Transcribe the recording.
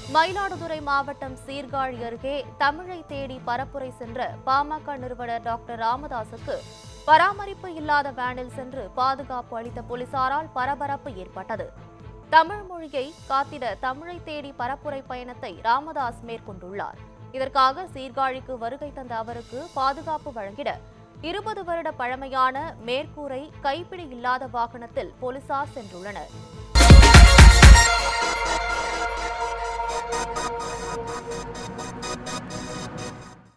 மயிலாடுதுறை மாவட்டம் சீர்காழி அருகே தமிழை தேடி பரப்புரை சென்ற பாமக நிறுவனர் டாக்டர் ராமதாசுக்கு பராமரிப்பு இல்லாத வேனில் சென்று பாதுகாப்பு அளித்த போலீசாரால் பரபரப்பு ஏற்பட்டது. தமிழ் மொழியை காத்திட தமிழை தேடி பரப்புரை பயணத்தை ராமதாஸ் மேற்கொண்டுள்ளார். இதற்காக சீர்காழிக்கு வருகை தந்த அவருக்கு பாதுகாப்பு வழங்கிட 20 வருட பழமையான மேற்கூரை கைப்பிடி இல்லாத வாகனத்தில் போலீசார் சென்றுள்ளனர்.